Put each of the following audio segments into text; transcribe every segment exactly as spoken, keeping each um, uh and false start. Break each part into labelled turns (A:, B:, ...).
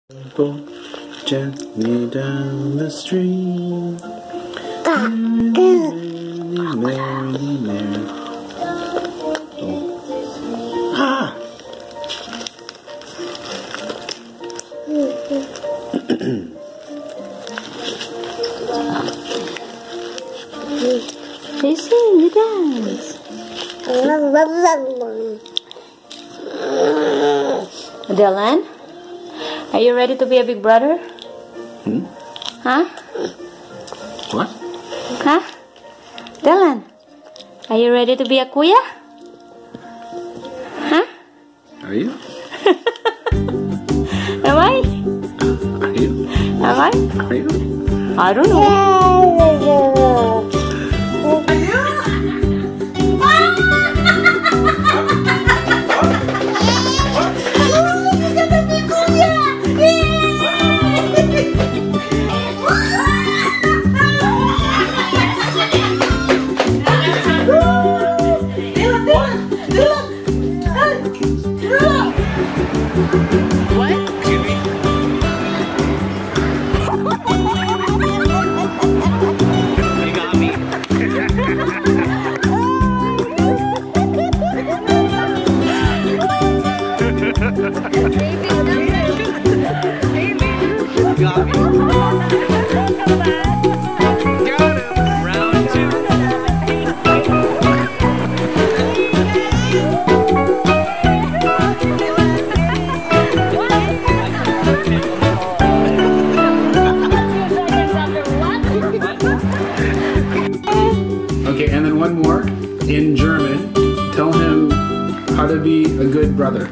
A: Gently down the stream. Merrily, merrily, merrily. Oh. Ah!
B: You sing, you dance. Dylan, are you ready to be a big brother?
A: Hmm?
B: Huh?
A: What?
B: Huh? Dylan, are you ready to be a kuya? Huh?
A: Are you?
B: Am I?
A: Are you?
B: Am I?
A: Are you?
B: I don't know.
A: Okay, and then one more in German. Tell him how to be a good brother.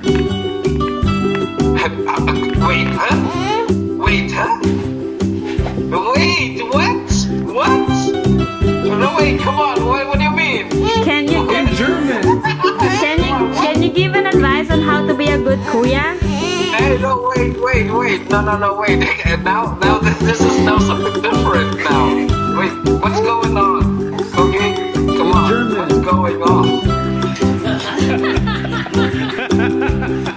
C: Wait, huh? Wait, huh? Wait, what? What? No, wait, come on. What, what do you mean?
B: Can you
A: In German.
B: can you can you give an advice on how to be a good kuya?
C: Hey, no, wait, wait, wait. No, no, no, wait. And now, now this, this is now something different now. Wait, what's going on? Okay, come on.
A: German.
C: What's going on?